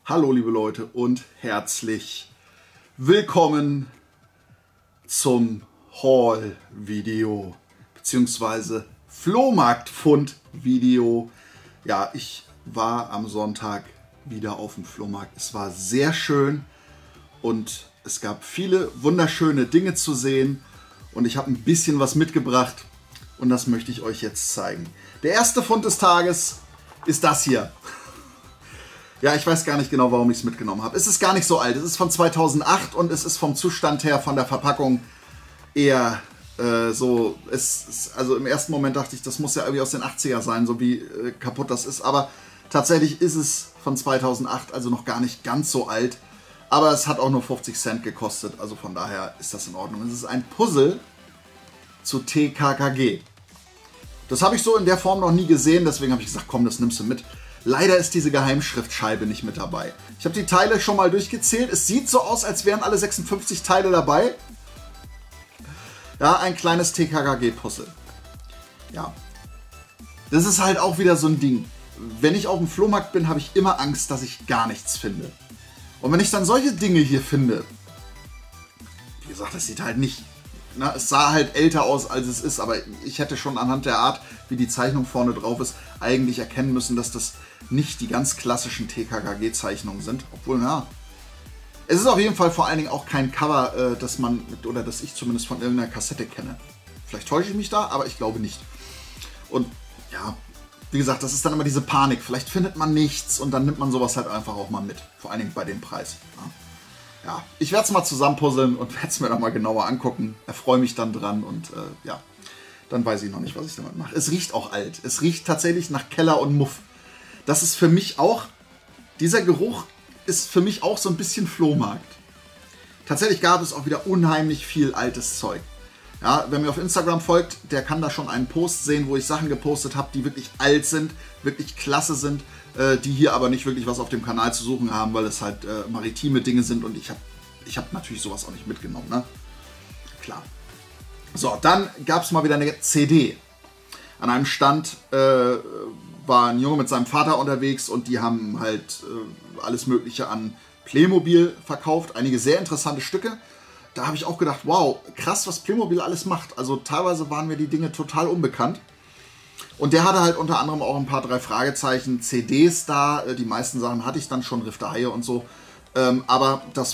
Hallo liebe Leute und herzlich willkommen zum Haul-Video bzw. Flohmarkt-Fund-Video. Ja, ich war am Sonntag wieder auf dem Flohmarkt. Es war sehr schön und es gab viele wunderschöne Dinge zu sehen und ich habe ein bisschen was mitgebracht und das möchte ich euch jetzt zeigen. Der erste Fund des Tages ist das hier. Ja, ich weiß gar nicht genau, warum ich es mitgenommen habe. Es ist gar nicht so alt. Es ist von 2008 und es ist vom Zustand her, von der Verpackung eher so. Also im ersten Moment dachte ich, das muss ja irgendwie aus den 80er sein, so wie kaputt das ist. Aber tatsächlich ist es von 2008, also noch gar nicht ganz so alt. Aber es hat auch nur 50 Cent gekostet. Also von daher ist das in Ordnung. Es ist ein Puzzle zu TKKG. Das habe ich so in der Form noch nie gesehen. Deswegen habe ich gesagt, komm, das nimmst du mit. Leider ist diese Geheimschriftscheibe nicht mit dabei. Ich habe die Teile schon mal durchgezählt. Es sieht so aus, als wären alle 56 Teile dabei. Ja, ein kleines TKKG-Puzzle. Ja. Das ist halt auch wieder so ein Ding. Wenn ich auf dem Flohmarkt bin, habe ich immer Angst, dass ich gar nichts finde. Und wenn ich dann solche Dinge hier finde, wie gesagt, das sieht halt nicht... Na, es sah halt älter aus, als es ist, aber ich hätte schon anhand der Art, wie die Zeichnung vorne drauf ist, eigentlich erkennen müssen, dass das nicht die ganz klassischen TKKG-Zeichnungen sind. Obwohl, ja, es ist auf jeden Fall vor allen Dingen auch kein Cover, das man, oder das ich zumindest von irgendeiner Kassette kenne. Vielleicht täusche ich mich da, aber ich glaube nicht. Und ja, wie gesagt, das ist dann immer diese Panik. Vielleicht findet man nichts und dann nimmt man sowas halt einfach auch mal mit. Vor allen Dingen bei dem Preis. Ja, ich werde es mal zusammenpuzzeln und werde es mir dann mal genauer angucken. Erfreue mich dann dran und ja, dann weiß ich noch nicht, was ich damit mache. Es riecht auch alt. Es riecht tatsächlich nach Keller und Muff. Das ist für mich auch, dieser Geruch ist für mich auch so ein bisschen Flohmarkt. Tatsächlich gab es auch wieder unheimlich viel altes Zeug. Ja, wer mir auf Instagram folgt, der kann da schon einen Post sehen, wo ich Sachen gepostet habe, die wirklich alt sind, wirklich klasse sind, die hier aber nicht wirklich was auf dem Kanal zu suchen haben, weil es halt maritime Dinge sind und ich hab natürlich sowas auch nicht mitgenommen, ne? Klar. So, dann gab es mal wieder eine CD. An einem Stand war ein Junge mit seinem Vater unterwegs und die haben halt alles Mögliche an Playmobil verkauft, einige sehr interessante Stücke. Da habe ich auch gedacht, wow, krass, was Playmobil alles macht. Also teilweise waren mir die Dinge total unbekannt. Und der hatte halt unter anderem auch ein paar 3 Fragezeichen CDs da. Die meisten Sachen hatte ich dann schon, Riff der Haie und so. Aber das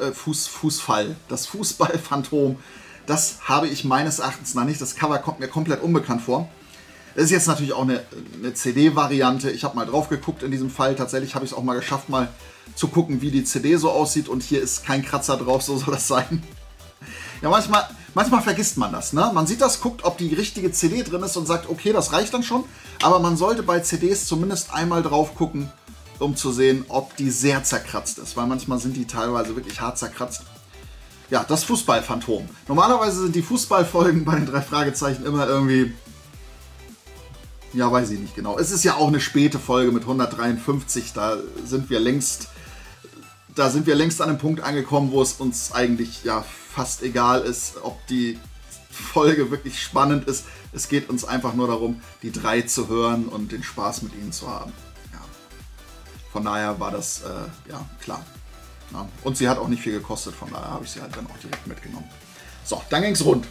Fußballphantom, das habe ich meines Erachtens noch nicht. Das Cover kommt mir komplett unbekannt vor. Das ist jetzt natürlich auch eine CD-Variante. Ich habe mal drauf geguckt in diesem Fall. Tatsächlich habe ich es auch mal geschafft, mal zu gucken, wie die CD so aussieht. Und hier ist kein Kratzer drauf, so soll das sein. Ja, manchmal vergisst man das, ne? Man sieht das, guckt, ob die richtige CD drin ist und sagt, okay, das reicht dann schon. Aber man sollte bei CDs zumindest einmal drauf gucken, um zu sehen, ob die sehr zerkratzt ist. Weil manchmal sind die teilweise wirklich hart zerkratzt. Ja, das Fußballphantom. Normalerweise sind die Fußballfolgen bei den 3 Fragezeichen immer irgendwie... Ja, weiß ich nicht genau. Es ist ja auch eine späte Folge mit 153. Da sind wir längst an dem Punkt angekommen, wo es uns eigentlich ja fast egal ist, ob die Folge wirklich spannend ist. Es geht uns einfach nur darum, die 3 zu hören und den Spaß mit ihnen zu haben. Ja. Von daher war das ja klar. Ja. Und sie hat auch nicht viel gekostet, von daher habe ich sie halt dann auch direkt mitgenommen. So, dann ging's rund.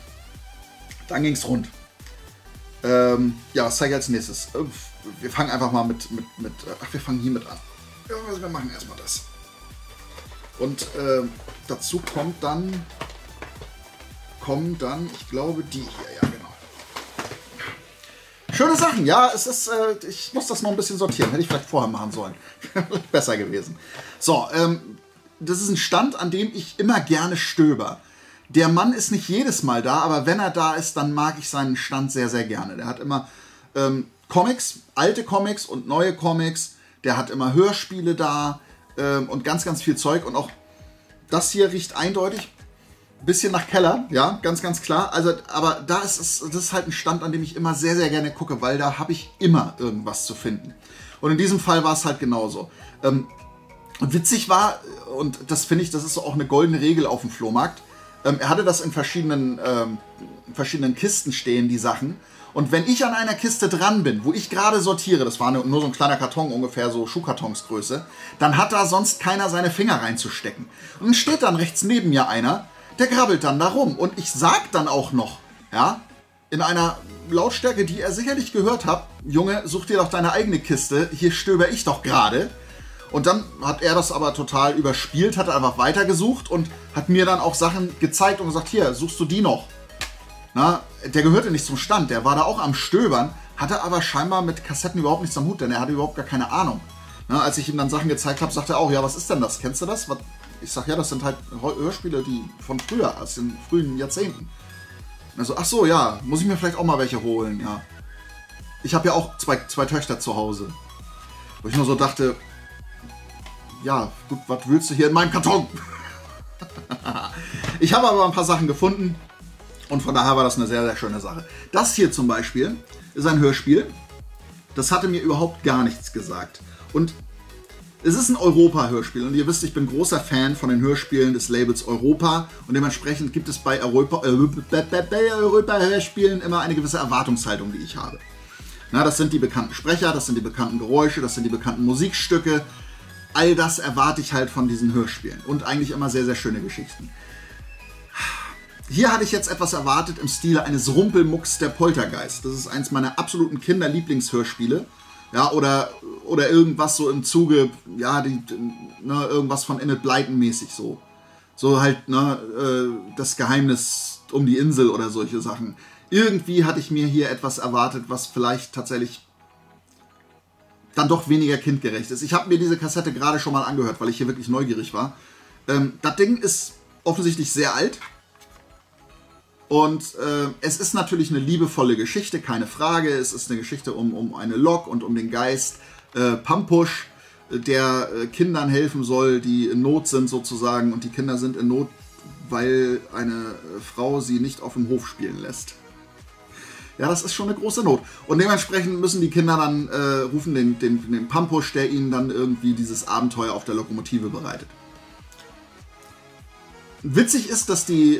Ja, was zeige ich als nächstes? Wir fangen einfach mal wir fangen hier mit an. Ja, also wir machen erstmal das. Und dazu kommen dann, ich glaube, die hier, ja genau. Schöne Sachen, ja, es ist, ich muss das noch ein bisschen sortieren, hätte ich vielleicht vorher machen sollen. Besser gewesen. So, das ist ein Stand, an dem ich immer gerne stöber. Der Mann ist nicht jedes Mal da, aber wenn er da ist, dann mag ich seinen Stand sehr, sehr gerne. Der hat immer Comics, alte Comics und neue Comics. Der hat immer Hörspiele da und ganz, ganz viel Zeug. Und auch das hier riecht eindeutig ein bisschen nach Keller, ja, ganz, ganz klar. Also, aber das ist halt ein Stand, an dem ich immer sehr, sehr gerne gucke, weil da habe ich immer irgendwas zu finden. Und in diesem Fall war es halt genauso. Und witzig war, und das finde ich, das ist auch eine goldene Regel auf dem Flohmarkt, Er hatte das in verschiedenen Kisten stehen, die Sachen. Und wenn ich an einer Kiste dran bin, wo ich gerade sortiere, das war nur so ein kleiner Karton, ungefähr so Schuhkartonsgröße, dann hat da sonst keiner seine Finger reinzustecken. Und dann steht dann rechts neben mir einer, der grabbelt dann da rum. Und ich sag dann auch noch, ja, in einer Lautstärke, die er sicherlich gehört hat, Junge, such dir doch deine eigene Kiste, hier stöber ich doch gerade. Und dann hat er das aber total überspielt, hat einfach weitergesucht und hat mir dann auch Sachen gezeigt und gesagt, hier, suchst du die noch? Na, der gehörte nicht zum Stand, der war da auch am Stöbern, hatte aber scheinbar mit Kassetten überhaupt nichts am Hut, denn er hatte überhaupt gar keine Ahnung. Na, als ich ihm dann Sachen gezeigt habe, sagte er auch, ja, was ist denn das? Kennst du das? Ich sag, ja, das sind halt Hörspiele, die von früher, aus den frühen Jahrzehnten. Also, ach so, ja, muss ich mir vielleicht auch mal welche holen, ja. Ich habe ja auch zwei Töchter zu Hause. Wo ich nur so dachte, ja, gut, was willst du hier in meinem Karton? Ich habe aber ein paar Sachen gefunden und von daher war das eine sehr, sehr schöne Sache. Das hier zum Beispiel ist ein Hörspiel. Das hatte mir überhaupt gar nichts gesagt. Und es ist ein Europa-Hörspiel und ihr wisst, ich bin großer Fan von den Hörspielen des Labels Europa und dementsprechend gibt es bei Europa-Hörspielen immer eine gewisse Erwartungshaltung, die ich habe. Na, das sind die bekannten Sprecher, das sind die bekannten Geräusche, das sind die bekannten Musikstücke. All das erwarte ich halt von diesen Hörspielen und eigentlich immer sehr, sehr schöne Geschichten. Hier hatte ich jetzt etwas erwartet im Stile eines Rumpelmucks der Poltergeist. Das ist eins meiner absoluten Kinderlieblingshörspiele. Ja, oder irgendwas so im Zuge, ja, irgendwas von Enid Blyton mäßig so. So halt, das Geheimnis um die Insel oder solche Sachen. Irgendwie hatte ich mir hier etwas erwartet, was vielleicht tatsächlich dann doch weniger kindgerecht ist. Ich habe mir diese Kassette gerade schon mal angehört, weil ich hier wirklich neugierig war. Das Ding ist offensichtlich sehr alt. Und es ist natürlich eine liebevolle Geschichte, keine Frage. Es ist eine Geschichte um eine Lok und um den Geist Pampusch, der Kindern helfen soll, die in Not sind sozusagen. Und die Kinder sind in Not, weil eine Frau sie nicht auf dem Hof spielen lässt. Ja, das ist schon eine große Not. Und dementsprechend müssen die Kinder dann rufen den Pampusch, der ihnen dann irgendwie dieses Abenteuer auf der Lokomotive bereitet. Witzig ist, dass die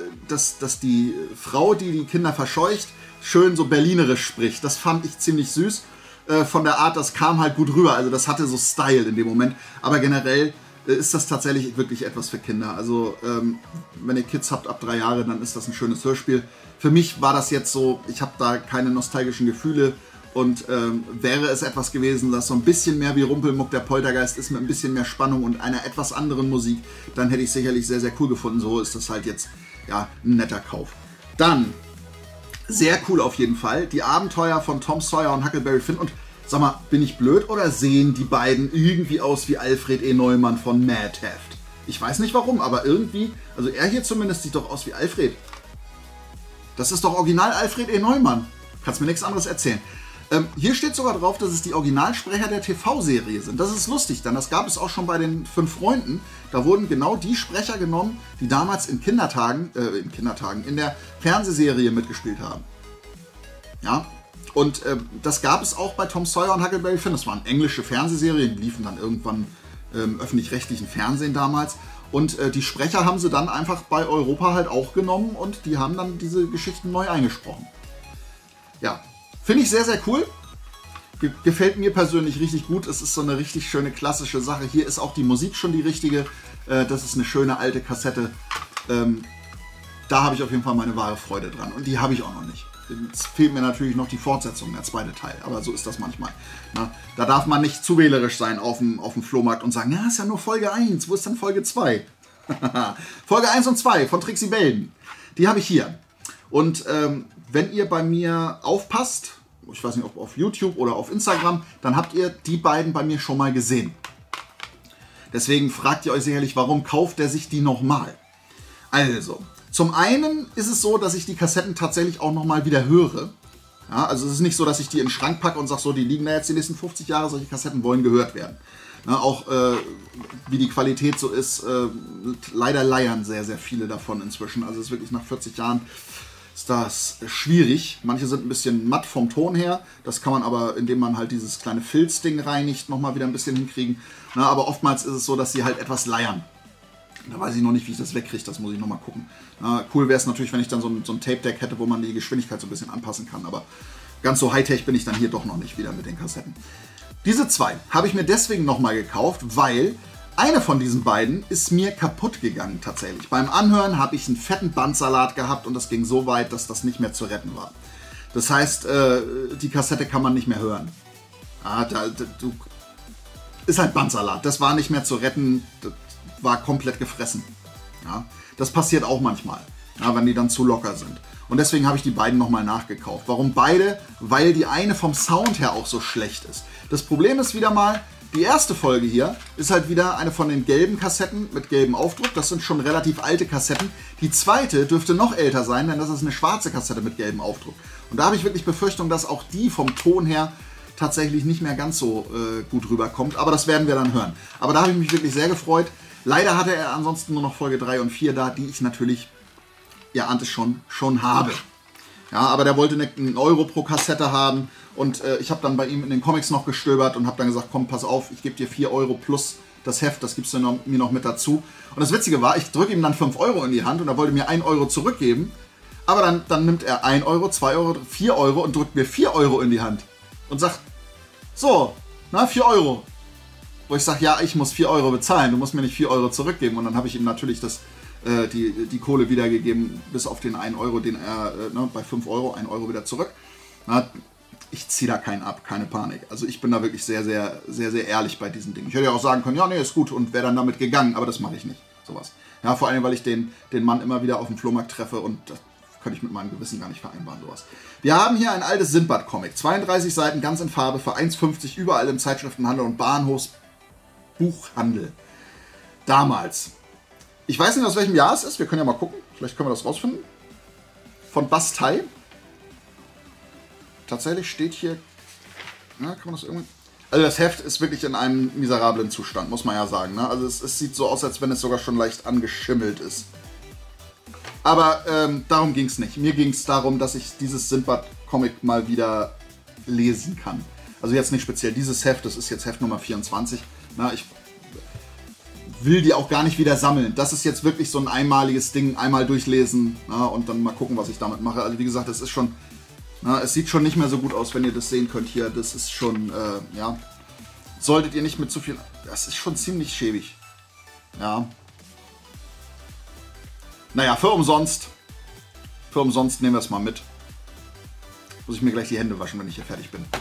Frau, die die Kinder verscheucht, schön so berlinerisch spricht. Das fand ich ziemlich süß. Von der Art, das kam halt gut rüber. Also das hatte so Style in dem Moment. Aber generell ist das tatsächlich wirklich etwas für Kinder. Also wenn ihr Kids habt ab 3 Jahre, dann ist das ein schönes Hörspiel. Für mich war das jetzt so, ich habe da keine nostalgischen Gefühle. Und wäre es etwas gewesen, das so ein bisschen mehr wie Rumpelmuck der Poltergeist ist, mit ein bisschen mehr Spannung und einer etwas anderen Musik, dann hätte ich es sicherlich sehr, sehr cool gefunden. So ist das halt jetzt, ja, ein netter Kauf. Dann, sehr cool auf jeden Fall, die Abenteuer von Tom Sawyer und Huckleberry Finn. Und sag mal, bin ich blöd oder sehen die beiden irgendwie aus wie Alfred E. Neumann von Mad Heft? Ich weiß nicht warum, aber irgendwie, also er hier zumindest sieht doch aus wie Alfred. Das ist doch original Alfred E. Neumann. Kannst mir nichts anderes erzählen. Hier steht sogar drauf, dass es die Originalsprecher der TV-Serie sind. Das ist lustig, denn das gab es auch schon bei den 5 Freunden. Da wurden genau die Sprecher genommen, die damals in der Fernsehserie mitgespielt haben. Ja, und das gab es auch bei Tom Sawyer und Huckleberry Finn. Das waren englische Fernsehserien, die liefen dann irgendwann im öffentlich-rechtlichen Fernsehen damals. Und die Sprecher haben sie dann einfach bei Europa halt auch genommen und die haben dann diese Geschichten neu eingesprochen. Ja. Finde ich sehr, sehr cool. Gefällt mir persönlich richtig gut. Es ist so eine richtig schöne klassische Sache. Hier ist auch die Musik schon die richtige. Das ist eine schöne alte Kassette. Da habe ich auf jeden Fall meine wahre Freude dran. Und die habe ich auch noch nicht. Jetzt fehlt mir natürlich noch die Fortsetzung, der zweite Teil. Aber so ist das manchmal. Na, da darf man nicht zu wählerisch sein auf dem Flohmarkt und sagen, ja, ist ja nur Folge 1. Wo ist dann Folge 2? Folge 1 und 2 von Trixie Belden. Die habe ich hier. Und wenn ihr bei mir aufpasst, ich weiß nicht, ob auf YouTube oder auf Instagram, dann habt ihr die beiden bei mir schon mal gesehen. Deswegen fragt ihr euch sicherlich, warum kauft er sich die nochmal? Also, zum einen ist es so, dass ich die Kassetten tatsächlich auch nochmal wieder höre. Ja, also es ist nicht so, dass ich die in den Schrank packe und sage, so, die liegen da jetzt die nächsten 50 Jahre, solche Kassetten wollen gehört werden. Ja, auch wie die Qualität so ist, leider leiern sehr, sehr viele davon inzwischen. Also es ist wirklich nach 40 Jahren ist das schwierig. Manche sind ein bisschen matt vom Ton her. Das kann man aber, indem man halt dieses kleine Filzding reinigt, nochmal wieder ein bisschen hinkriegen. Na, aber oftmals ist es so, dass sie halt etwas leiern. Da weiß ich noch nicht, wie ich das wegkriege, das muss ich nochmal gucken. Cool wäre es natürlich, wenn ich dann so ein Tape-Deck hätte, wo man die Geschwindigkeit so ein bisschen anpassen kann, aber ganz so Hightech bin ich dann hier doch noch nicht wieder mit den Kassetten. Diese zwei habe ich mir deswegen nochmal gekauft, weil eine von diesen beiden ist mir kaputt gegangen tatsächlich. Beim Anhören habe ich einen fetten Bandsalat gehabt und das ging so weit, dass das nicht mehr zu retten war. Das heißt, die Kassette kann man nicht mehr hören. Ist halt Bandsalat. Das war nicht mehr zu retten, das war komplett gefressen. Ja, das passiert auch manchmal, ja, wenn die dann zu locker sind. Und deswegen habe ich die beiden nochmal nachgekauft. Warum beide? Weil die eine vom Sound her auch so schlecht ist. Das Problem ist wieder mal, die erste Folge hier ist halt wieder eine von den gelben Kassetten mit gelbem Aufdruck. Das sind schon relativ alte Kassetten. Die zweite dürfte noch älter sein, denn das ist eine schwarze Kassette mit gelbem Aufdruck. Und da habe ich wirklich Befürchtung, dass auch die vom Ton her tatsächlich nicht mehr ganz so gut rüberkommt. Aber das werden wir dann hören. Aber da habe ich mich wirklich sehr gefreut. Leider hatte er ansonsten nur noch Folge 3 und 4 da, die ich natürlich, ihr ahnt es schon habe. Ja, aber der wollte einen Euro pro Kassette haben. Und ich habe dann bei ihm in den Comics noch gestöbert und habe dann gesagt, komm, pass auf, ich gebe dir 4 Euro plus das Heft, das gibst du mir noch mit dazu. Und das Witzige war, ich drücke ihm dann 5 Euro in die Hand und er wollte mir 1 Euro zurückgeben. Aber dann nimmt er 1 Euro, 2 Euro, 4 Euro und drückt mir 4 Euro in die Hand. Und sagt, so, 4 Euro. Wo ich sage, ja, ich muss 4 Euro bezahlen, du musst mir nicht 4 Euro zurückgeben. Und dann habe ich ihm natürlich die Kohle wiedergegeben, bis auf den 1 Euro, den er bei 5 Euro, 1 Euro wieder zurück. Ich ziehe da keinen ab, keine Panik. Also ich bin da wirklich sehr, sehr, sehr, sehr ehrlich bei diesen Dingen. Ich hätte ja auch sagen können, ja, nee, ist gut und wäre dann damit gegangen, aber das mache ich nicht, sowas. Ja, vor allem, weil ich den Mann immer wieder auf dem Flohmarkt treffe und das könnte ich mit meinem Gewissen gar nicht vereinbaren, sowas. Wir haben hier ein altes Sindbad-Comic, 32 Seiten, ganz in Farbe, für 1,50 überall im Zeitschriftenhandel und Bahnhofsbuchhandel. Damals. Ich weiß nicht, aus welchem Jahr es ist, wir können ja mal gucken, vielleicht können wir das rausfinden. Von Bastei. Tatsächlich steht hier, kann man das irgendwie... Also das Heft ist wirklich in einem miserablen Zustand, muss man ja sagen. Ne? Also es sieht so aus, als wenn es sogar schon leicht angeschimmelt ist. Aber darum ging es nicht. Mir ging es darum, dass ich dieses Sindbad-Comic mal wieder lesen kann. Also jetzt nicht speziell dieses Heft, das ist jetzt Heft Nummer 24. Na, ich will die auch gar nicht wieder sammeln. Das ist jetzt wirklich so ein einmaliges Ding, einmal durchlesen, na, und dann mal gucken, was ich damit mache. Also wie gesagt, das ist schon... es sieht schon nicht mehr so gut aus, wenn ihr das sehen könnt hier. Das ist schon, ja, solltet ihr nicht mit zu viel... Das ist schon ziemlich schäbig. Ja. Naja, für umsonst. Für umsonst nehmen wir es mal mit. Muss ich mir gleich die Hände waschen, wenn ich hier fertig bin.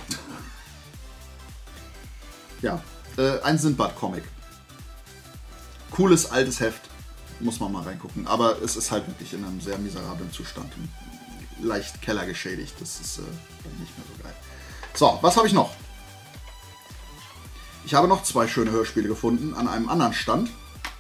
Ja, ein Sindbad-Comic. Cooles altes Heft. Muss man mal reingucken. Aber es ist halt wirklich in einem sehr miserablen Zustand. Leicht kellergeschädigt. Das ist nicht mehr so geil. So, was habe ich noch? Ich habe noch 2 schöne Hörspiele gefunden an einem anderen Stand.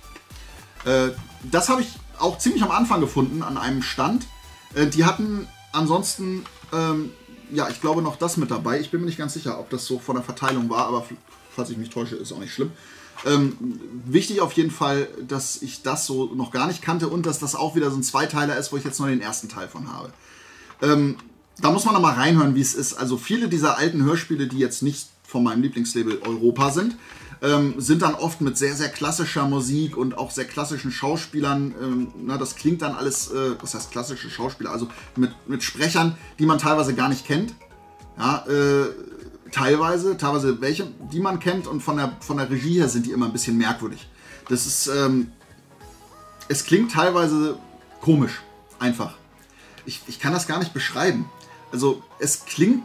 Das habe ich auch ziemlich am Anfang gefunden an einem Stand. Die hatten ansonsten, ja, ich glaube noch das mit dabei. Ich bin mir nicht ganz sicher, ob das so von der Verteilung war, aber falls ich mich täusche, ist auch nicht schlimm. Wichtig auf jeden Fall, dass ich das so noch gar nicht kannte und dass das auch wieder so ein Zweiteiler ist, wo ich jetzt nur den ersten Teil von habe. Da muss man noch mal reinhören, wie es ist. Also viele dieser alten Hörspiele, die jetzt nicht von meinem Lieblingslabel Europa sind, sind dann oft mit sehr, sehr klassischer Musik und auch sehr klassischen Schauspielern. Das klingt dann alles, was heißt klassische Schauspieler? Also mit Sprechern, die man teilweise gar nicht kennt. Ja, teilweise welche, die man kennt, und von der Regie her sind die immer ein bisschen merkwürdig. Das ist, es klingt teilweise komisch, einfach. Ich kann das gar nicht beschreiben. Also es klingt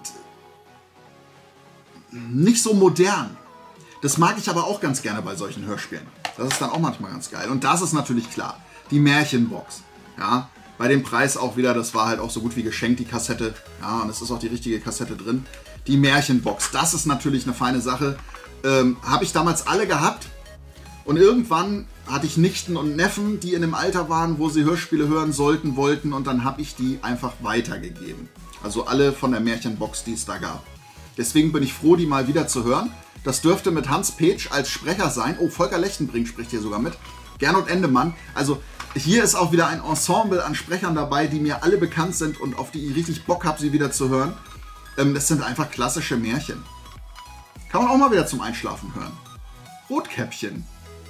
nicht so modern. Das mag ich aber auch ganz gerne bei solchen Hörspielen. Das ist dann auch manchmal ganz geil. Und das ist natürlich klar. Die Märchenbox. Ja, bei dem Preis auch wieder, das war halt auch so gut wie geschenkt, die Kassette. Ja, und es ist auch die richtige Kassette drin. Die Märchenbox, das ist natürlich eine feine Sache. Habe ich damals alle gehabt. Und irgendwann hatte ich Nichten und Neffen, die in dem Alter waren, wo sie Hörspiele hören sollten, wollten. Und dann habe ich die einfach weitergegeben. Also alle von der Märchenbox, die es da gab. Deswegen bin ich froh, die mal wieder zu hören. Das dürfte mit Hans Petsch als Sprecher sein. Oh, Volker Lechtenbrink spricht hier sogar mit. Gernot Endemann. Also hier ist auch wieder ein Ensemble an Sprechern dabei, die mir alle bekannt sind und auf die ich richtig Bock habe, sie wieder zu hören. Das sind einfach klassische Märchen. Kann man auch mal wieder zum Einschlafen hören. Rotkäppchen.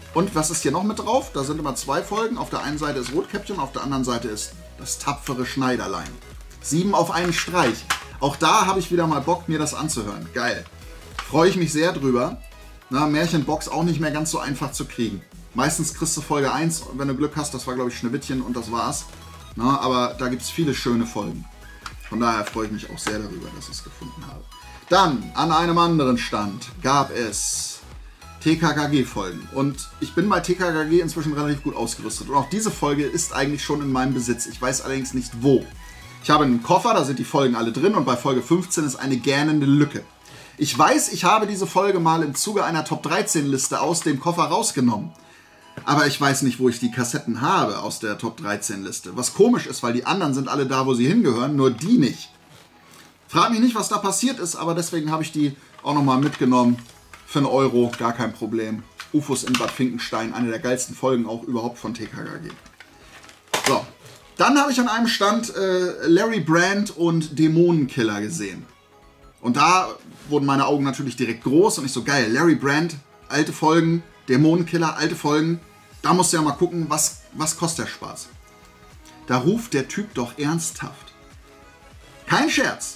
Und was ist hier noch mit drauf? Da sind immer 2 Folgen. Auf der einen Seite ist Rotkäppchen, auf der anderen Seite ist das tapfere Schneiderlein. 7 auf einen Streich. Auch da habe ich wieder mal Bock, mir das anzuhören. Geil. Freue ich mich sehr drüber. Na, Märchenbox auch nicht mehr ganz so einfach zu kriegen. Meistens kriegst du Folge 1, wenn du Glück hast. Das war, glaube ich, Schneewittchen und das war's. Na, aber da gibt es viele schöne Folgen. Von daher freue ich mich auch sehr darüber, dass ich es gefunden habe. Dann, an einem anderen Stand, gab es TKKG-Folgen. Und ich bin bei TKKG inzwischen relativ gut ausgerüstet. Und auch diese Folge ist eigentlich schon in meinem Besitz. Ich weiß allerdings nicht wo. Ich habe einen Koffer, da sind die Folgen alle drin. Und bei Folge 15 ist eine gähnende Lücke. Ich weiß, ich habe diese Folge mal im Zuge einer Top-13-Liste aus dem Koffer rausgenommen. Aber ich weiß nicht, wo ich die Kassetten habe aus der Top-13-Liste. Was komisch ist, weil die anderen sind alle da, wo sie hingehören, nur die nicht. Frag mich nicht, was da passiert ist, aber deswegen habe ich die auch nochmal mitgenommen. Für 1 Euro, gar kein Problem. UFOs in Bad Finkenstein, eine der geilsten Folgen auch überhaupt von TKKG. So, dann habe ich an einem Stand Larry Brand und Dämonenkiller gesehen. Und da wurden meine Augen natürlich direkt groß und ich so, geil, Larry Brand, alte Folgen, Dämonenkiller, alte Folgen. Da musst du ja mal gucken, was kostet der Spaß. Da ruft der Typ doch ernsthaft. Kein Scherz.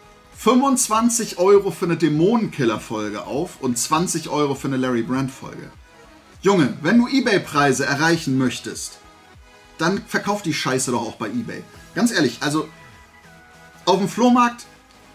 25 Euro für eine Dämonenkiller-Folge auf und 20 Euro für eine Larry Brand-Folge. Junge, wenn du Ebay-Preise erreichen möchtest, dann verkauf die Scheiße doch auch bei Ebay. Ganz ehrlich, also auf dem Flohmarkt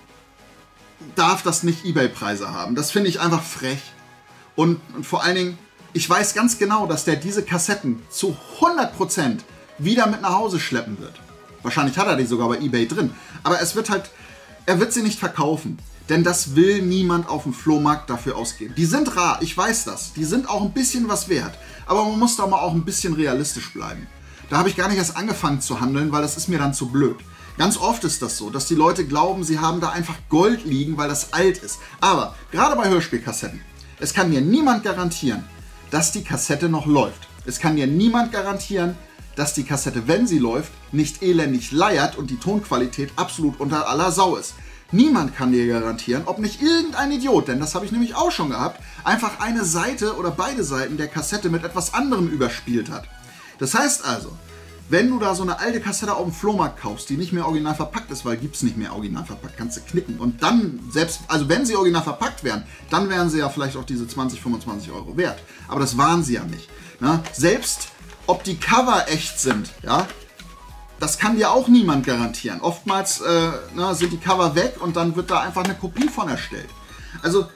darf das nicht Ebay-Preise haben. Das finde ich einfach frech. Und vor allen Dingen, ich weiß ganz genau, dass der diese Kassetten zu 100% wieder mit nach Hause schleppen wird. Wahrscheinlich hat er die sogar bei Ebay drin. Aber es wird halt, er wird sie nicht verkaufen. Denn das will niemand auf dem Flohmarkt dafür ausgeben. Die sind rar, ich weiß das. Die sind auch ein bisschen was wert. Aber man muss da mal auch ein bisschen realistisch bleiben. Da habe ich gar nicht erst angefangen zu handeln, weil das ist mir dann zu blöd. Ganz oft ist das so, dass die Leute glauben, sie haben da einfach Gold liegen, weil das alt ist. Aber gerade bei Hörspielkassetten, es kann mir niemand garantieren, dass die Kassette noch läuft. Es kann mir niemand garantieren, dass die Kassette, wenn sie läuft, nicht elendig leiert und die Tonqualität absolut unter aller Sau ist. Niemand kann dir garantieren, ob nicht irgendein Idiot, denn das habe ich nämlich auch schon gehabt, einfach eine Seite oder beide Seiten der Kassette mit etwas anderem überspielt hat. Das heißt also, wenn du da so eine alte Kassette auf dem Flohmarkt kaufst, die nicht mehr original verpackt ist, weil gibt es nicht mehr original verpackt, kannst du knicken. Und dann, selbst, also wenn sie original verpackt wären, dann wären sie ja vielleicht auch diese 20, 25 Euro wert. Aber das waren sie ja nicht. Ne? Selbst ob die Cover echt sind, ja, das kann dir auch niemand garantieren. Oftmals sind die Cover weg und dann wird da einfach eine Kopie von erstellt. Also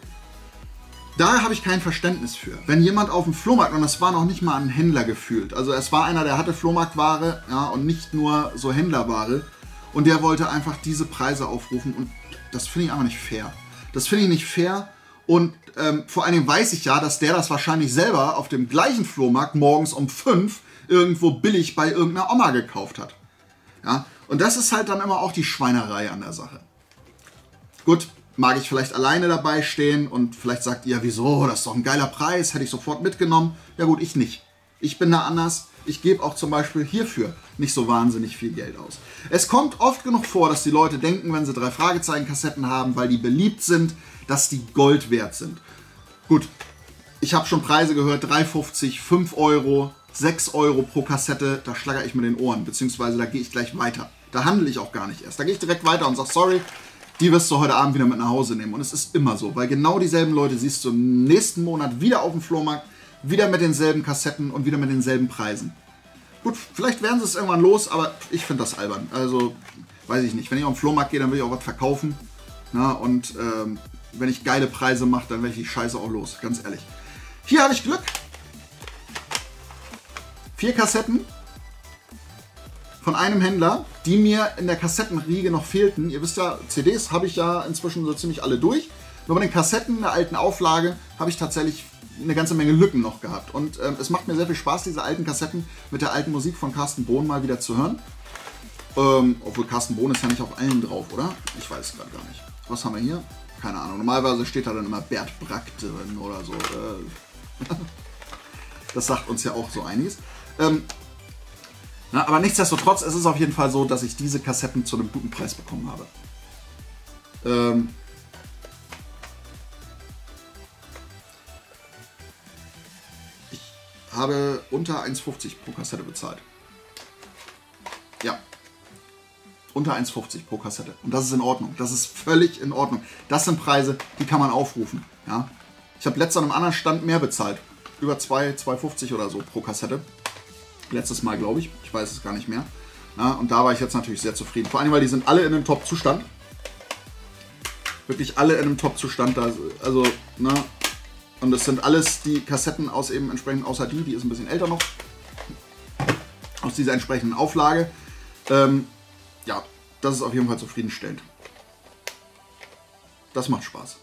da habe ich kein Verständnis für. Wenn jemand auf dem Flohmarkt, und das war noch nicht mal ein Händler gefühlt, also es war einer, der hatte Flohmarktware, ja, und nicht nur so Händlerware, und der wollte einfach diese Preise aufrufen und das finde ich einfach nicht fair. Das finde ich nicht fair und vor allen Dingen weiß ich ja, dass der das wahrscheinlich selber auf dem gleichen Flohmarkt morgens um 5 irgendwo billig bei irgendeiner Oma gekauft hat. Ja, und das ist halt dann immer auch die Schweinerei an der Sache. Gut, mag ich vielleicht alleine dabei stehen und vielleicht sagt ihr, wieso, das ist doch ein geiler Preis, hätte ich sofort mitgenommen. Ja gut, ich nicht. Ich bin da anders. Ich gebe auch zum Beispiel hierfür nicht so wahnsinnig viel Geld aus. Es kommt oft genug vor, dass die Leute denken, wenn sie 3 Fragezeichen-Kassetten haben, weil die beliebt sind, dass die Gold wert sind. Gut, ich habe schon Preise gehört, 3,50, 5 Euro, 6 Euro pro Kassette, da schlagere ich mir den Ohren, beziehungsweise da gehe ich gleich weiter. Da handle ich auch gar nicht erst. Da gehe ich direkt weiter und sage, sorry, die wirst du heute Abend wieder mit nach Hause nehmen. Und es ist immer so, weil genau dieselben Leute siehst du im nächsten Monat wieder auf dem Flohmarkt, wieder mit denselben Kassetten und wieder mit denselben Preisen. Gut, vielleicht werden sie es irgendwann los, aber ich finde das albern. Also, weiß ich nicht. Wenn ich auf den Flohmarkt gehe, dann will ich auch was verkaufen. Na, und wenn ich geile Preise mache, dann werde ich die Scheiße auch los. Ganz ehrlich. Hier habe ich Glück. 4 Kassetten von einem Händler, die mir in der Kassettenriege noch fehlten. Ihr wisst ja, CDs habe ich ja inzwischen so ziemlich alle durch. Nur bei den Kassetten in der alten Auflage habe ich tatsächlich eine ganze Menge Lücken noch gehabt. Und es macht mir sehr viel Spaß, diese alten Kassetten mit der alten Musik von Carsten Bohn mal wieder zu hören. Obwohl Carsten Bohn ist ja nicht auf allen drauf, oder? Ich weiß es gerade gar nicht. Was haben wir hier? Keine Ahnung. Normalerweise steht da dann immer Bert Brack drin oder so. Das sagt uns ja auch so einiges. Aber nichtsdestotrotz, es ist auf jeden Fall so, dass ich diese Kassetten zu einem guten Preis bekommen habe. habe unter 1,50 pro Kassette bezahlt. Ja. Unter 1,50 pro Kassette. Und das ist in Ordnung. Das ist völlig in Ordnung. Das sind Preise, die kann man aufrufen. Ja. Ich habe letztens an einem anderen Stand mehr bezahlt. Über 2,50 oder so pro Kassette. Letztes Mal, glaube ich. Ich weiß es gar nicht mehr. Ja, und da war ich jetzt natürlich sehr zufrieden. Vor allem, weil die sind alle in einem Top-Zustand. Wirklich alle in einem Top-Zustand. Also, ne? Und es sind alles die Kassetten aus eben entsprechend, außer die ist ein bisschen älter noch. Aus dieser entsprechenden Auflage. Ja, das ist auf jeden Fall zufriedenstellend. Das macht Spaß.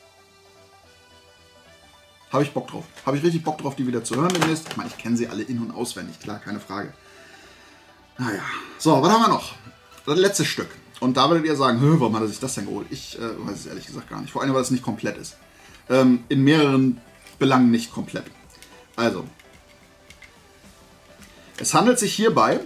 Habe ich Bock drauf. Habe ich richtig Bock drauf, die wieder zu hören demnächst. Ich meine, ich kenne sie alle in- und auswendig, klar, keine Frage. Naja. So, was haben wir noch? Das letzte Stück. Und da würdet ihr sagen, warum hat er sich das denn geholt? Ich weiß es ehrlich gesagt gar nicht. Vor allem, weil es nicht komplett ist. In mehreren Belangen nicht komplett. Also. Es handelt sich hierbei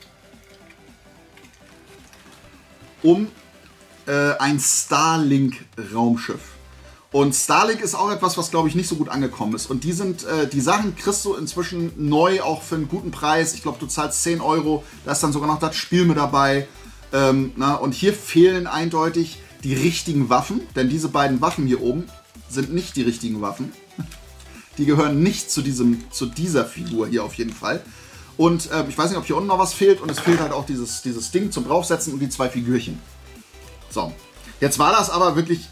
um ein Starlink-Raumschiff. Und Starlink ist auch etwas, was, glaube ich, nicht so gut angekommen ist. Und die Sachen kriegst du inzwischen neu, auch für einen guten Preis. Ich glaube, du zahlst 10 Euro. Da ist dann sogar noch das Spiel mit dabei. Und hier fehlen eindeutig die richtigen Waffen. Denn diese beiden Waffen hier oben sind nicht die richtigen Waffen. Die gehören nicht zu dieser Figur hier auf jeden Fall. Und ich weiß nicht, ob hier unten noch was fehlt. Und es fehlt halt auch dieses Ding zum Draufsetzen und die 2 Figürchen. So, jetzt war das aber wirklich...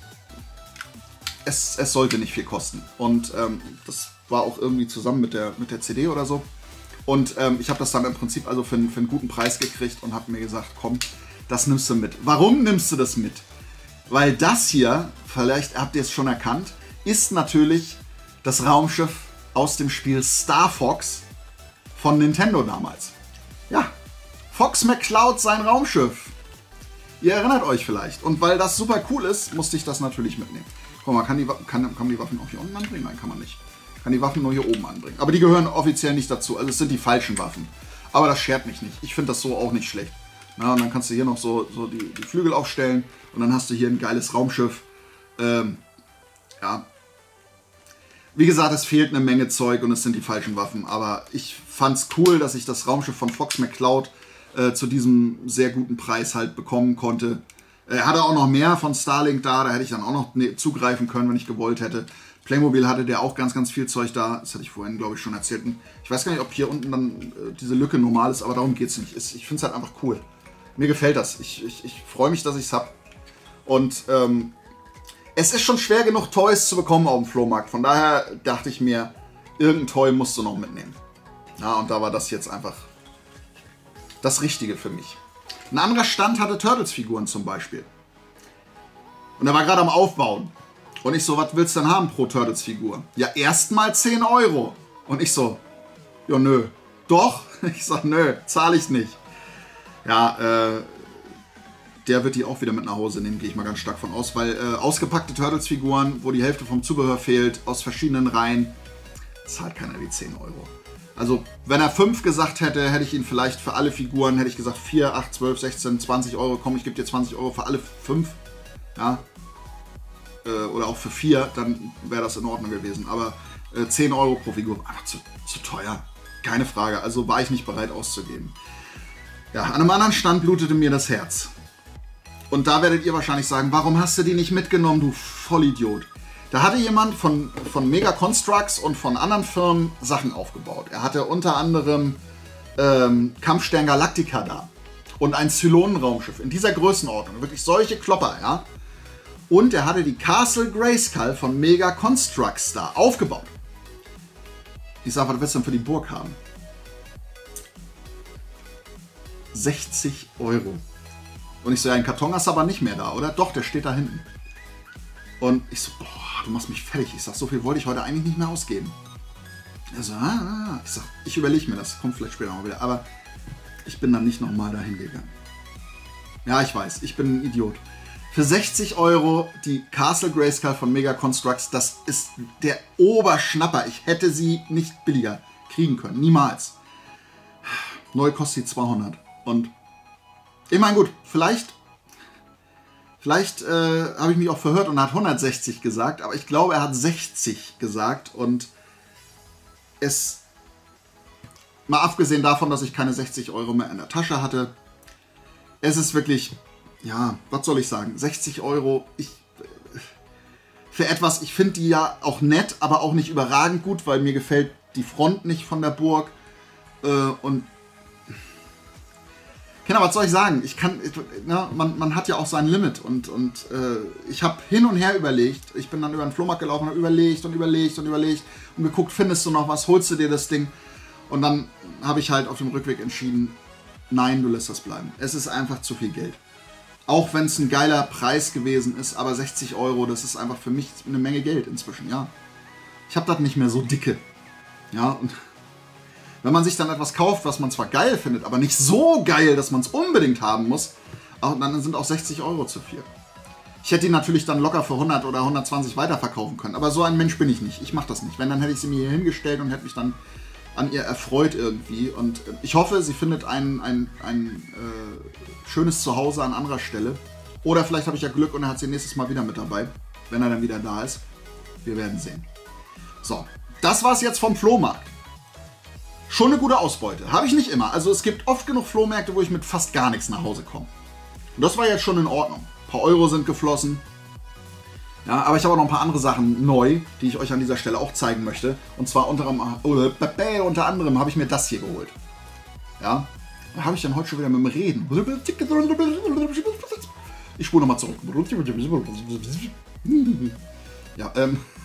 Es sollte nicht viel kosten. Und das war auch irgendwie zusammen mit der CD oder so. Und ich habe das dann im Prinzip also für einen guten Preis gekriegt und habe mir gesagt, komm, das nimmst du mit. Warum nimmst du das mit? Weil das hier, vielleicht habt ihr es schon erkannt, ist natürlich das Raumschiff aus dem Spiel Star Fox von Nintendo damals. Ja, Fox McCloud, sein Raumschiff. Ihr erinnert euch vielleicht. Und weil das super cool ist, musste ich das natürlich mitnehmen. Guck mal, kann man die Waffen auch hier unten anbringen? Nein, kann man nicht. Kann die Waffen nur hier oben anbringen. Aber die gehören offiziell nicht dazu. Also es sind die falschen Waffen. Aber das schert mich nicht. Ich finde das so auch nicht schlecht. Na, und dann kannst du hier noch so die Flügel aufstellen. Und dann hast du hier ein geiles Raumschiff. Ja. Wie gesagt, es fehlt eine Menge Zeug und es sind die falschen Waffen. Aber ich fand es cool, dass ich das Raumschiff von Fox McCloud zu diesem sehr guten Preis halt bekommen konnte. Er hatte auch noch mehr von Starlink da hätte ich dann auch noch zugreifen können, wenn ich gewollt hätte. Playmobil hatte der auch ganz, ganz viel Zeug da. Das hatte ich vorhin, glaube ich, schon erzählt. Und ich weiß gar nicht, ob hier unten dann diese Lücke normal ist, aber darum geht es nicht. Ich finde es halt einfach cool. Mir gefällt das. Ich freue mich, dass ich es habe. Und es ist schon schwer genug, Toys zu bekommen auf dem Flohmarkt. Von daher dachte ich mir, irgendein Toy musst du noch mitnehmen. Ja, und da war das jetzt einfach das Richtige für mich. Ein anderer Stand hatte Turtles-Figuren zum Beispiel. Und er war gerade am Aufbauen. Und ich so, was willst du denn haben pro Turtles-Figur? Ja, erstmal 10 Euro. Und ich so, ja nö. Doch? Ich sag, nö, zahle ich nicht. Ja, der wird die auch wieder mit nach Hause nehmen, gehe ich mal ganz stark von aus. Weil ausgepackte Turtles-Figuren, wo die Hälfte vom Zubehör fehlt, aus verschiedenen Reihen, zahlt keiner die 10 Euro. Also, wenn er 5 gesagt hätte, hätte ich ihn vielleicht für alle Figuren, hätte ich gesagt 4, 8, 12, 16, 20 Euro. Komm, ich gebe dir 20 Euro für alle 5. Ja. Oder auch für 4, dann wäre das in Ordnung gewesen. Aber 10 Euro pro Figur, einfach zu teuer. Keine Frage. Also war ich nicht bereit auszugeben. Ja, an einem anderen Stand blutete mir das Herz. Und da werdet ihr wahrscheinlich sagen, warum hast du die nicht mitgenommen, du Vollidiot? Da hatte jemand von Mega Constructs und von anderen Firmen Sachen aufgebaut. Er hatte unter anderem Kampfstern Galactica da und ein Zylonenraumschiff in dieser Größenordnung. Wirklich solche Klopper, ja. Und er hatte die Castle Grayskull von Mega Constructs da aufgebaut. Ich sag, was willst du denn für die Burg haben? 60 Euro. Und ich so, ja, ein Karton hast du aber nicht mehr da, oder? Doch, der steht da hinten. Und ich so, boah, du machst mich fertig. Ich sag, so viel wollte ich heute eigentlich nicht mehr ausgeben. Er so, ich sag, ich überlege mir das. Kommt vielleicht später noch wieder. Aber ich bin dann nicht nochmal dahin gegangen. Ja, ich weiß, ich bin ein Idiot. Für 60 Euro die Castle Grayskull von Mega Constructs, das ist der Oberschnapper. Ich hätte sie nicht billiger kriegen können. Niemals. Neu kostet sie 200. Und ich meine, gut, vielleicht habe ich mich auch verhört und er hat 160 gesagt, aber ich glaube, er hat 60 gesagt und es mal abgesehen davon, dass ich keine 60 Euro mehr in der Tasche hatte, es ist wirklich, ja, was soll ich sagen, 60 Euro, für etwas, ich finde die ja auch nett, aber auch nicht überragend gut, weil mir gefällt die Front nicht von der Burg. Und Kinder, was soll ich sagen? Man hat ja auch sein Limit und ich habe hin und her überlegt. Ich bin dann über den Flohmarkt gelaufen, habe überlegt und geguckt, findest du noch was, holst du dir das Ding? Und dann habe ich halt auf dem Rückweg entschieden, nein, du lässt das bleiben. Es ist einfach zu viel Geld. Auch wenn es ein geiler Preis gewesen ist, aber 60 Euro, das ist einfach für mich eine Menge Geld inzwischen, ja. Ich habe das nicht mehr so dicke. Ja, und wenn man sich dann etwas kauft, was man zwar geil findet, aber nicht so geil, dass man es unbedingt haben muss, dann sind auch 60 Euro zu viel. Ich hätte die natürlich dann locker für 100 oder 120 weiterverkaufen können, aber so ein Mensch bin ich nicht. Ich mache das nicht. Wenn, dann hätte ich sie mir hier hingestellt und hätte mich dann an ihr erfreut irgendwie. Und ich hoffe, sie findet ein schönes Zuhause an anderer Stelle. Oder vielleicht habe ich ja Glück und er hat sie nächstes Mal wieder mit dabei, wenn er dann wieder da ist. Wir werden sehen. So, das war es jetzt vom Flohmarkt. Schon eine gute Ausbeute. Habe ich nicht immer. Also es gibt oft genug Flohmärkte, wo ich mit fast gar nichts nach Hause komme. Und das war jetzt schon in Ordnung. Ein paar Euro sind geflossen. Ja, aber ich habe auch noch ein paar andere Sachen neu, die ich euch an dieser Stelle auch zeigen möchte. Und zwar unter anderem habe ich mir das hier geholt. Ja, da habe ich dann heute schon wieder mit dem Reden. Ich spule nochmal zurück. Ja,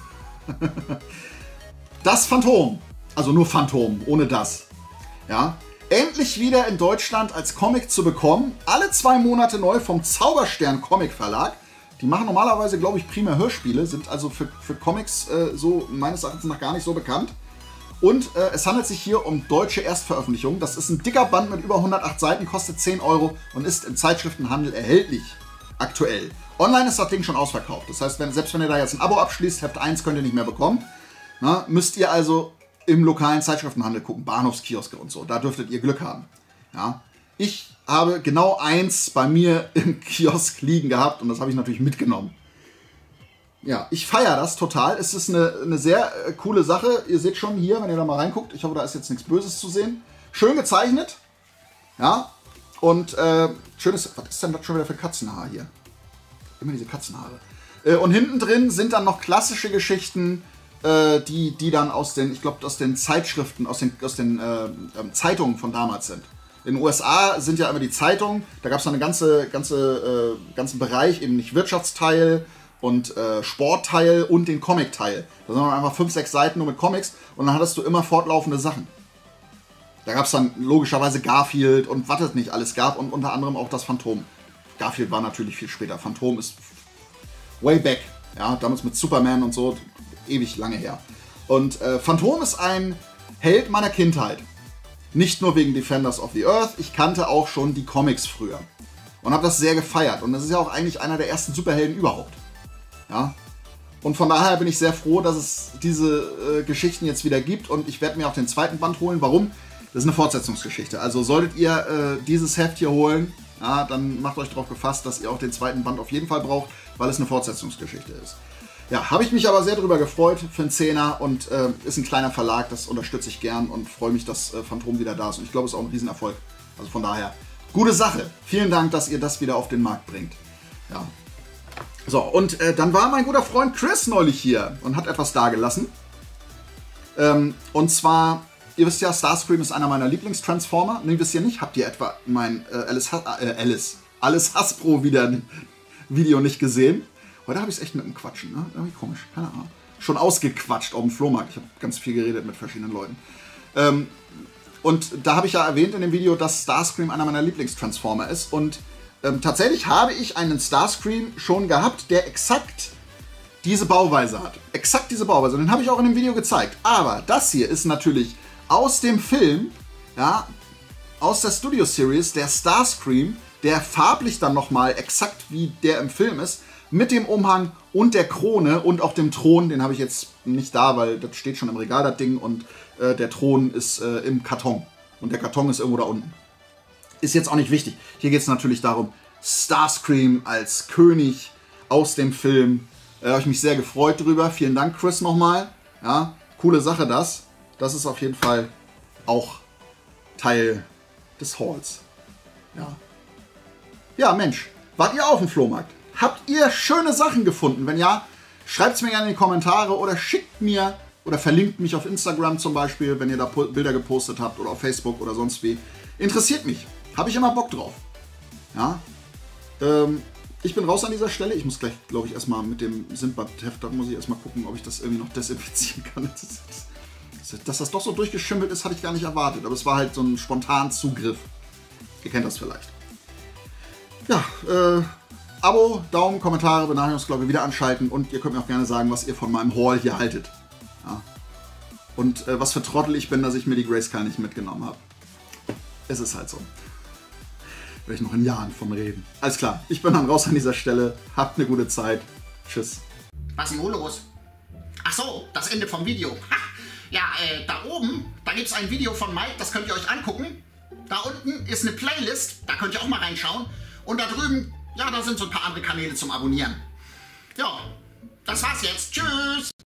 das Phantom. Also nur Phantom, ohne das. Ja, endlich wieder in Deutschland als Comic zu bekommen. Alle 2 Monate neu vom Zauberstern Comic Verlag. Die machen normalerweise, glaube ich, primär Hörspiele, sind also für Comics so meines Erachtens nach gar nicht so bekannt. Und es handelt sich hier um deutsche Erstveröffentlichung. Das ist ein dicker Band mit über 108 Seiten, kostet 10 Euro und ist im Zeitschriftenhandel erhältlich. Aktuell. Online ist das Ding schon ausverkauft. Das heißt, selbst wenn ihr da jetzt ein Abo abschließt, Heft 1 könnt ihr nicht mehr bekommen. Na, müsst ihr also im lokalen Zeitschriftenhandel gucken, Bahnhofskioske und so. Da dürftet ihr Glück haben. Ja. Ich habe genau eins bei mir im Kiosk liegen gehabt und das habe ich natürlich mitgenommen. Ja, ich feiere das total. Es ist eine sehr coole Sache. Ihr seht schon hier, wenn ihr da mal reinguckt, ich hoffe, da ist jetzt nichts Böses zu sehen. Schön gezeichnet. Ja, und schönes, was ist denn das schon wieder für Katzenhaar hier? Immer diese Katzenhaare. Und hinten drin sind dann noch klassische Geschichten, die dann aus den, ich glaube, aus den Zeitschriften, aus den Zeitungen von damals sind. In den USA sind ja immer die Zeitungen, da gab es dann einen ganzen Bereich, eben nicht Wirtschaftsteil und Sportteil und den Comic-Teil. Da sind dann einfach 5, 6 Seiten nur mit Comics und dann hattest du immer fortlaufende Sachen. Da gab es dann logischerweise Garfield und was es nicht alles gab und unter anderem auch das Phantom. Garfield war natürlich viel später, Phantom ist way back, ja, damals mit Superman und so, ewig lange her. Und Phantom ist ein Held meiner Kindheit. Nicht nur wegen Defenders of the Earth, ich kannte auch schon die Comics früher. Und habe das sehr gefeiert. Und das ist ja auch eigentlich einer der ersten Superhelden überhaupt. Ja? Und von daher bin ich sehr froh, dass es diese Geschichten jetzt wieder gibt. Und ich werde mir auch den zweiten Band holen. Warum? Das ist eine Fortsetzungsgeschichte. Also solltet ihr dieses Heft hier holen, ja, dann macht euch darauf gefasst, dass ihr auch den zweiten Band auf jeden Fall braucht, weil es eine Fortsetzungsgeschichte ist. Ja, habe ich mich aber sehr darüber gefreut für einen Zehner und ist ein kleiner Verlag, das unterstütze ich gern und freue mich, dass Phantom wieder da ist. Und ich glaube, es ist auch ein Riesenerfolg. Also von daher, gute Sache. Vielen Dank, dass ihr das wieder auf den Markt bringt. Ja. So, und dann war mein guter Freund Chris neulich hier und hat etwas dagelassen. Und zwar, ihr wisst ja, Starscream ist einer meiner Lieblingstransformer. Ne, wisst ihr nicht? Habt ihr etwa mein Alice Hasbro wieder ein Video nicht gesehen? Heute habe ich es echt mit dem Quatschen, ne? Irgendwie komisch, keine Ahnung. Schon ausgequatscht auf dem Flohmarkt. Ich habe ganz viel geredet mit verschiedenen Leuten. Und da habe ich ja erwähnt in dem Video, dass Starscream einer meiner Lieblingstransformer ist. Und tatsächlich habe ich einen Starscream schon gehabt, der exakt diese Bauweise hat. Exakt diese Bauweise. Und den habe ich auch in dem Video gezeigt. Aber das hier ist natürlich aus dem Film, ja, aus der Studio Series, der Starscream, der farblich dann nochmal exakt wie der im Film ist, mit dem Umhang und der Krone und auch dem Thron. Den habe ich jetzt nicht da, weil das steht schon im Regal, das Ding. Und der Thron ist im Karton. Und der Karton ist irgendwo da unten. Ist jetzt auch nicht wichtig. Hier geht es natürlich darum, Starscream als König aus dem Film. Habe ich mich sehr gefreut drüber. Vielen Dank, Chris, nochmal. Ja, coole Sache das. Das ist auf jeden Fall auch Teil des Hauls. Ja. Ja, Mensch, wart ihr auf dem Flohmarkt? Habt ihr schöne Sachen gefunden? Wenn ja, schreibt es mir gerne in die Kommentare oder schickt mir oder verlinkt mich auf Instagram zum Beispiel, wenn ihr da Bilder gepostet habt oder auf Facebook oder sonst wie. Interessiert mich. Habe ich immer Bock drauf. Ja. Ich bin raus an dieser Stelle. Ich muss gleich, glaube ich, erstmal mit dem Sindbad-Heft, da muss ich erstmal gucken, ob ich das irgendwie noch desinfizieren kann. Dass das doch so durchgeschimmelt ist, hatte ich gar nicht erwartet. Aber es war halt so ein spontaner Zugriff. Ihr kennt das vielleicht. Ja, Abo, Daumen, Kommentare, Benachrichtigungsglocke wieder anschalten und ihr könnt mir auch gerne sagen, was ihr von meinem Haul hier haltet. Ja. Und was für Trottel ich bin, dass ich mir die Grayscale nicht mitgenommen habe. Es ist halt so. Werde ich noch in Jahren von reden. Alles klar, ich bin dann raus an dieser Stelle. Habt eine gute Zeit. Tschüss. Was ist denn los? Ach so, das Ende vom Video. Ha. Ja, da oben, da gibt es ein Video von Mike, das könnt ihr euch angucken. Da unten ist eine Playlist, da könnt ihr auch mal reinschauen. Und da drüben, ja, da sind so ein paar andere Kanäle zum Abonnieren. Ja, das war's jetzt. Tschüss.